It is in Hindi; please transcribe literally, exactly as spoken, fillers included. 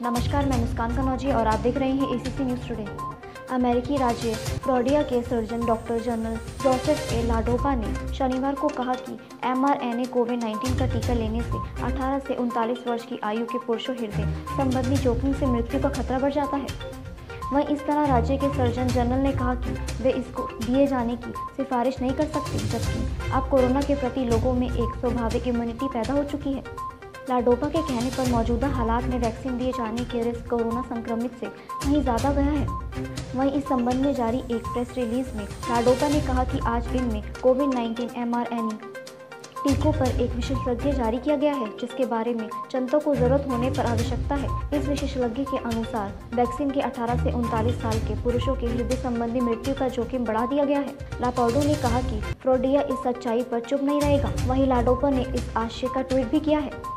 नमस्कार, मैं मुस्कान कनौजी और आप देख रहे हैं एसीसी न्यूज़ टुडे। अमेरिकी राज्य फ्लोरिडा के surgeon doctor general Joseph A Ladapo ने शनिवार को कहा कि एमआरएनए कोविड नाइन्टीन का टीका लेने से अठारह से उनतालीस वर्ष की आयु के पुरुषों हृदय संबंधी जोखिम से मृत्यु का खतरा बढ़ जाता है। वहीं इस तरह राज्य के सर्जन जनरल ने कहा कि वे इसको दिए जाने की सिफारिश नहीं कर सकते, जबकि अब कोरोना के प्रति लोगों में एक स्वाभाविक इम्यूनिटी पैदा हो चुकी है। लाडोपा के कहने पर मौजूदा हालात में वैक्सीन दिए जाने के रिस्क कोरोना संक्रमित से कहीं ज़्यादा गया है। वहीं इस संबंध में जारी एक प्रेस रिलीज में लाडोपा ने कहा कि आज दिन में कोविड नाइन्टीन एमआरएनए टीकों पर एक विशेषज्ञ जारी किया गया है, जिसके बारे में जनता को जरूरत होने पर आवश्यकता है। इस विशेषज्ञ के अनुसार वैक्सीन के अठारह से उनतालीस साल के पुरुषों के हृदय संबंधी मृत्यु का जोखिम बढ़ा दिया गया है। लापाडो ने कहा कि फ्लोरिडा इस सच्चाई पर चुप नहीं रहेगा। वहीं लाडोपा ने इस आशय का ट्वीट भी किया है।